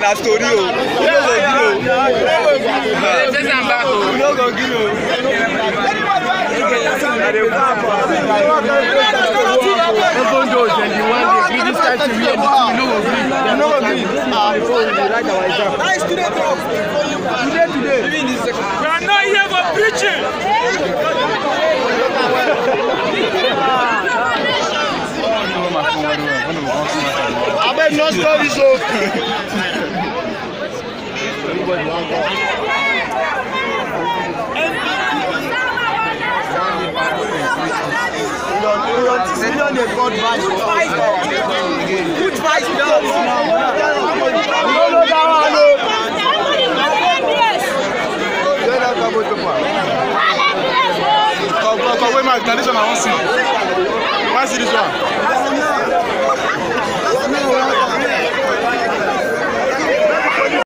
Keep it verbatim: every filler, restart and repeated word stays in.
na story o. We no go gree o. We no go gree o. Even though twenty-one dey give this time to me, we no go gree. We no go gree. Ah, before we dey write our exam. Nice today, bro. Today, today. We are not here for preaching. I bet no story so. We don't need God vice. Which vice down? We don't know that one. Come, come, come, wait, my tradition, I want to see. I see this one.